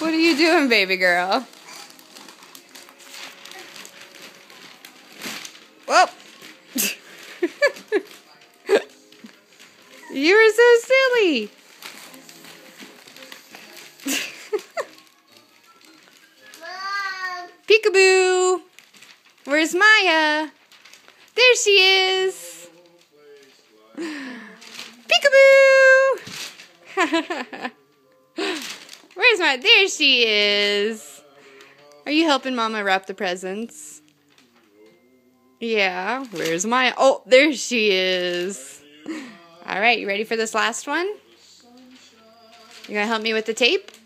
What are you doing, baby girl? Whoop. You were so silly. Mom. Peekaboo. Where's Maya? There she is. Peekaboo. Where's Maya? There she is. Are you helping Mama wrap the presents? Yeah. Where's Maya? Oh, there she is. All right, you ready for this last one? You gonna help me with the tape?